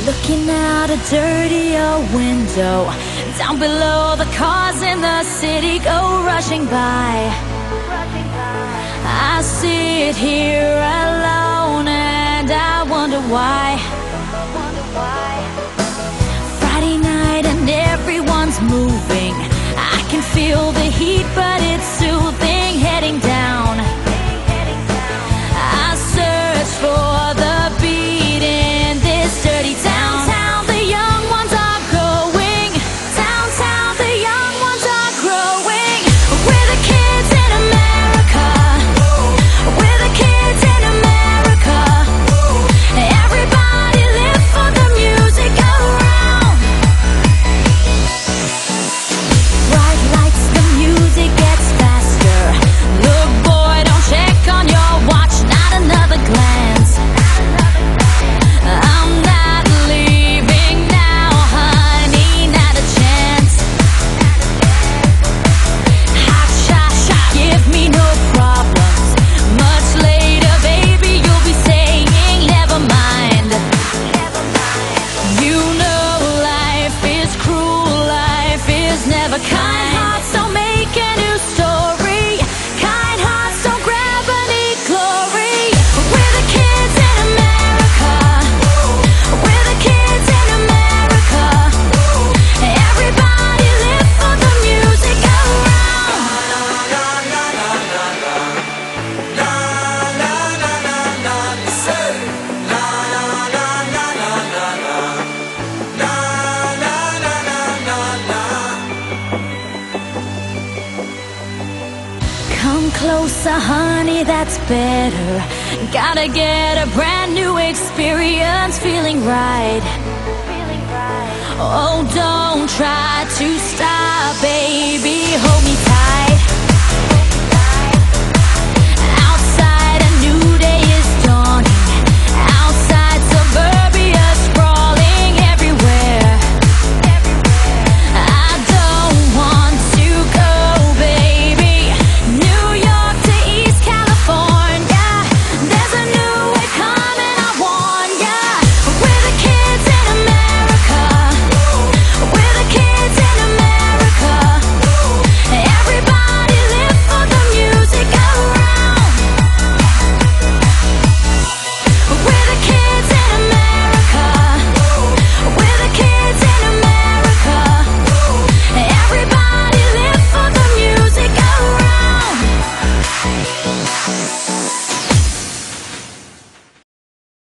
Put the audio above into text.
Looking out a dirty old window, down below the cars in the city go rushing by. I sit here alone and I wonder why. Friday night and everyone's moving. I can feel the heat but it's soothing. Heading down, I search for the beat in this dirty town. Downtown, the young ones are growing. Downtown, the young ones are growing. We're the kids in America. We're the kids in America. Everybody live for the music around. Bright lights, the music gets faster. Look boy, don't check on your watch, not another glance. I'm not leaving now, honey, not a chance. Hot shot, shot, give me no problems. Much later, baby, you'll be saying never mind. You know life is cruel, life is never kind. Hearts don't make a new story. Kind hearts don't grab any glory. We're the kids in America. We're the kids in America. Everybody live for the music around. Come closer, honey, that's better. Gotta get a brand new experience, feeling right. Oh, don't try to stop, baby, hold me